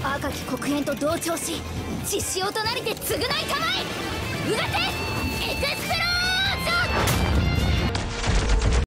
赤き黒煙と同調し血潮となりて償いたまえ。うがてエクスプロ